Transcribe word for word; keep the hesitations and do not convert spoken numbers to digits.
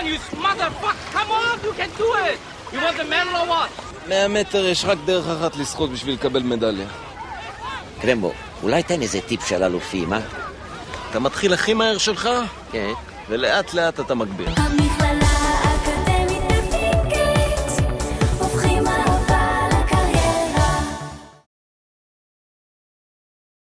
on, you motherfucker! Come on, you can do it! You want the medal or what? מאה מטר יש רק דרך אחת לשחות בשביל לקבל מדליה. קרמבו, אולי תן איזה טיפ של אלופים, אה? אתה מתחיל הכי מהר שלך, כן. ולאט לאט אתה מגביר.